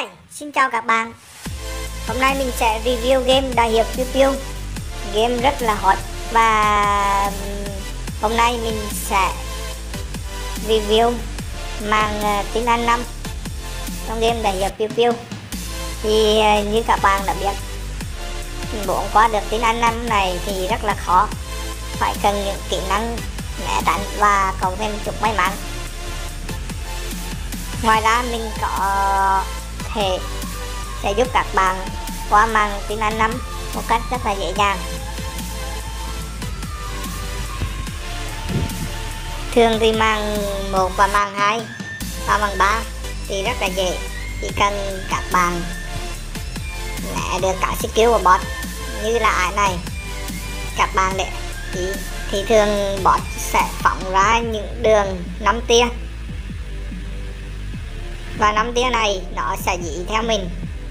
Hi, xin chào các bạn. Hôm nay mình sẽ review game Đại hiệp Piu Piu. Game rất là hot và hôm nay mình sẽ review màn tiếng Anh 5 trong game Đại hiệp Piu Piu. Thì như các bạn đã biết, muốn qua được tiếng Anh 5 này thì rất là khó, phải cần những kỹ năng né tránh và cộng thêm chút may mắn. Ngoài ra mình có thể sẽ giúp các bạn qua màn tiếng Anh 5 một cách rất là dễ dàng. Thường thì màn 1 và màn 2 và màn 3 thì rất là dễ, chỉ cần các bạn né được cả skill của bot như là ải này. Các bạn để ý thì thường bot sẽ phóng ra những đường 5 tia, và 5 tia này nó sẽ dí theo mình.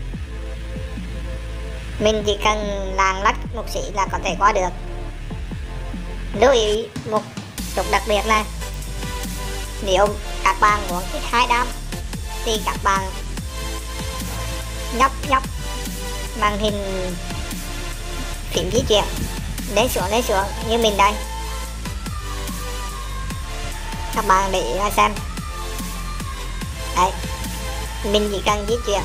Mình chỉ cần lạng lách một xí là có thể qua được. Lưu ý một chút đặc biệt này, nếu các bạn muốn ít 2 đam thì các bạn nhấp màn hình phím di chuyển lên xuống như mình đây. Các bạn để ý ra xem đấy, mình chỉ cần di chuyển.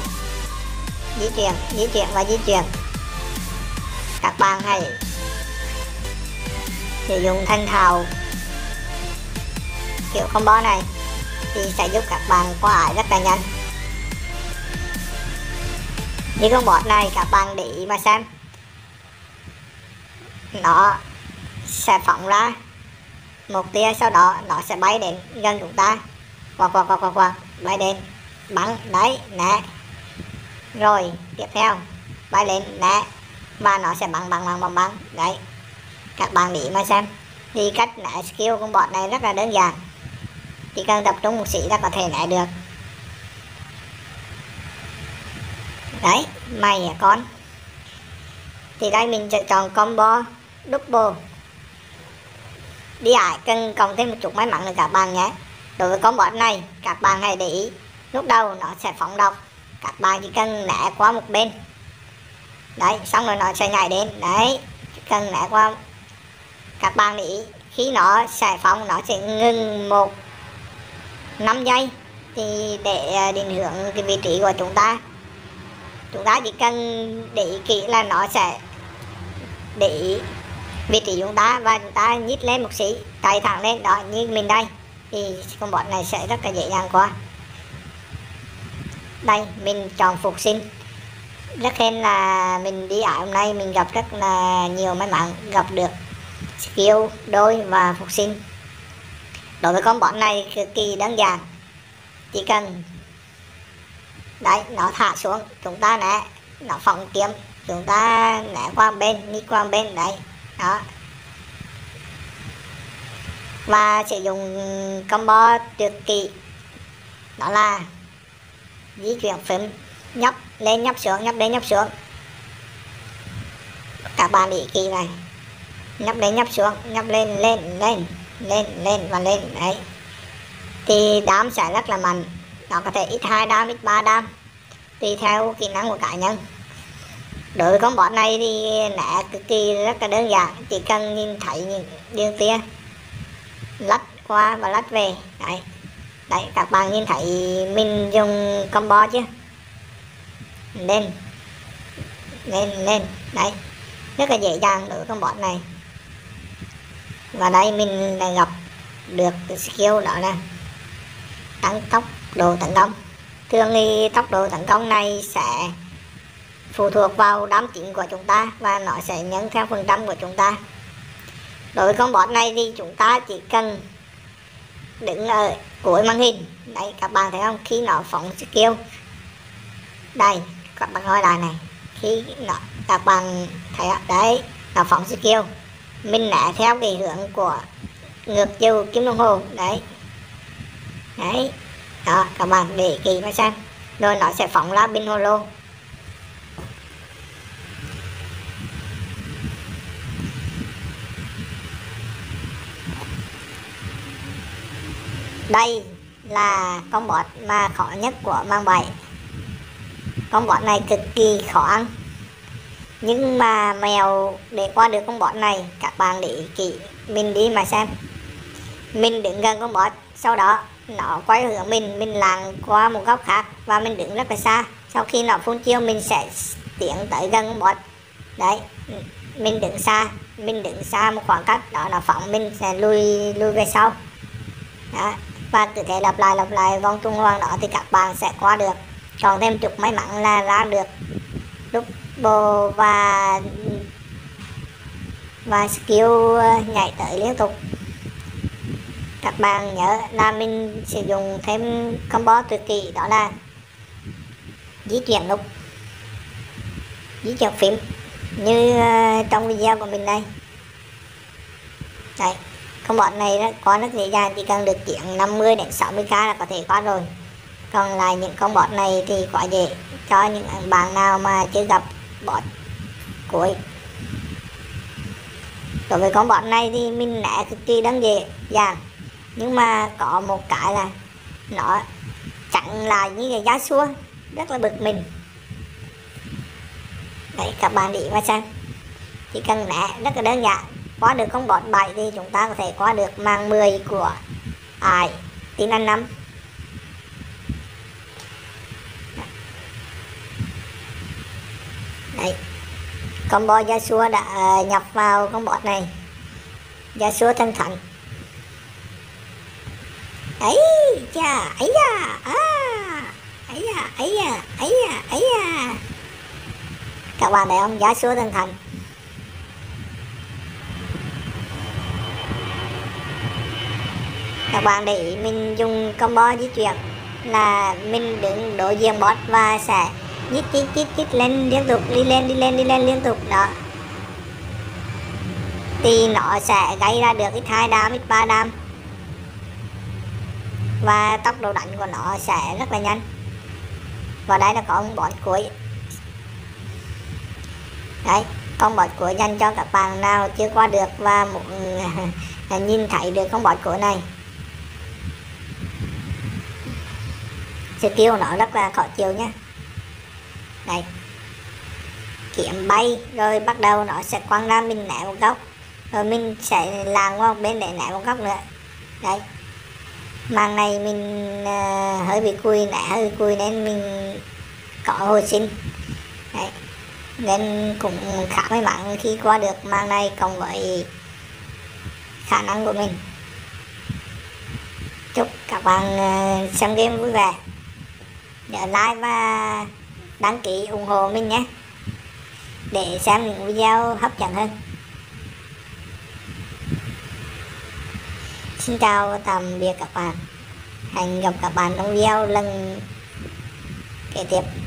Các bạn hãy sử dụng thành thạo kiểu combo này thì sẽ giúp các bạn qua ải rất là nhanh. Như con bot này các bạn để ý mà xem, nó sẽ phóng ra một tia, sau đó nó sẽ bay đến gần chúng ta, quạt bay đến bắn đấy, né, rồi tiếp theo bay lên né, và nó sẽ bắn đấy. Các bạn để mà xem, thì cách né skill con bot này rất là đơn giản, chỉ cần tập trung một xí là có thể né được đấy. Mày à con. Thì đây mình sẽ chọn combo double. Đi ải cần cộng thêm một chút may mắn nữa các bạn nhé. Đối với combo này các bạn hãy để ý, lúc đầu nó sẽ phóng độc, các bạn chỉ cần né qua một bên đấy, xong rồi nó sẽ nhảy đến đấy, chỉ cần né qua. Các bạn để ý khi nó sẽ phóng, nó sẽ ngừng 5 giây thì để định hướng cái vị trí của chúng ta chỉ cần để ý kỹ là nó sẽ để ý vị trí chúng ta, và chúng ta nhích lên một xí, chạy thẳng lên đó như mình đây, thì con bot này sẽ rất là dễ dàng qua. Đây mình chọn phục sinh. Rất hên là mình đi ải hôm nay mình gặp rất là nhiều may mắn, gặp được skill đôi và phục sinh. Đối với con bot này cực kỳ đơn giản, chỉ cần đấy, nó thả xuống chúng ta né, nó phóng kiếm chúng ta né qua bên, đi qua bên đấy đó. Và sử dụng combo tuyệt kỹ đó là di chuyển phím nhấp lên nhấp xuống. Các bạn để kỹ này, nhấp lên nhấp xuống, nhấp lên và lên đấy, thì đám sẽ rất là mạnh. Nó có thể ít 2 đam, ít 3 đam tùy theo kỹ năng của cá nhân. Đối với con bot này thì né cực kỳ rất là đơn giản, chỉ cần nhìn thấy những đường tia lách qua và lách về đấy. Các bạn nhìn thấy mình dùng combo chứ, lên đấy, rất là dễ dàng đối với con bot này. Và đây mình đã gặp được cái skill đó là tăng tốc độ tấn công. Thường thì tốc độ tấn công này sẽ phụ thuộc vào đám chính của chúng ta, và nó sẽ nhân theo phần trăm của chúng ta. Đối với con bot này thì chúng ta chỉ cần đứng ở cuối màn hình đấy, các bạn thấy không, khi nó phóng skill đây, các bạn coi lại này, khi nó các bạn thấy đấy, nó phóng skill, mình né theo cái hướng của ngược chiều kim đồng hồ đấy đó. Các bạn để kỹ mà xem, rồi nó sẽ phóng ra pin holo. Đây là con bot mà khó nhất của màn 7. Con bot này cực kỳ khó ăn, nhưng mà mèo để qua được con bot này các bạn để ý kỹ, mình đi mà xem. Mình đứng gần con bot, sau đó nó quay hướng mình làng qua một góc khác và mình đứng rất là xa. Sau khi nó phun chiêu mình sẽ tiến tới gần con bot. Đấy, mình đứng xa một khoảng cách đó, nó phóng mình sẽ lùi về sau đó. Và cứ thế lặp lại vòng tuần hoàn đó thì các bạn sẽ qua được. Còn thêm chút may mắn là ra được double và skill nhảy tới liên tục. Các bạn nhớ là mình sử dụng thêm combo tuyệt kỹ, đó là di chuyển nút, di chuyển phím như trong video của mình đây. Đấy, con bot này đó, qua rất dễ dàng, chỉ cần được chuyển 50 đến 60k là có thể qua rồi. Còn lại những con bot này thì quá dễ cho những bạn nào mà chưa gặp bot cuối. Đối với con bot này thì mình né cực kỳ đơn giản, nhưng mà có một cái là nó chặn lại như cái giá xua, rất là bực mình. Đấy, các bạn để mà xem, chỉ cần né rất là đơn giản. Qua được con bot 7 thì chúng ta có thể qua được màn 10 của ai tin ăn 5. Đấy, combo Yasuo đã nhập vào con bot này, Yasuo thân thánh. Ấy cha, ấy da, ấy da. Các bạn thấy không, Yasuo thân thánh. Các bạn để ý mình dùng combo di chuyển là mình đứng đối diện bot và sẽ chít lên liên tục, đi lên liên tục đó, thì nó sẽ gây ra được ít 2 đam, ít 3 đam, và tốc độ đánh của nó sẽ rất là nhanh. Và đây là con bot cuối. Đấy, con bot cuối dành cho các bạn nào chưa qua được và muốn nhìn thấy được con bot cuối này. Skill nó rất là khó chịu nhé. Đây, kiếm bay rồi bắt đầu nó sẽ quăng ra mình né một góc, rồi mình sẽ làng qua một bên để né một góc nữa. Đấy, màn này mình hơi bị cùi, né hơi cùi nên mình có hồi sinh. Đấy, nên cũng khá may mắn khi qua được màn này cộng với khả năng của mình. Chúc các bạn xem game vui vẻ, nhớ like và đăng ký ủng hộ mình nhé, để xem những video hấp dẫn hơn. Xin chào tạm biệt các bạn, hẹn gặp các bạn trong video lần kế tiếp.